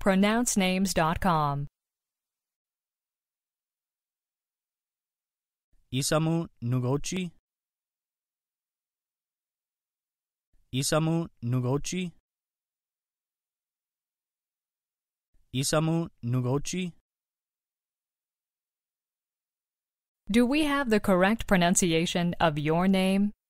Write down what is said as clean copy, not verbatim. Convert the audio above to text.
pronouncenames.com. Isamu Noguchi. Isamu Noguchi. Isamu Noguchi. Do we have the correct pronunciation of your name?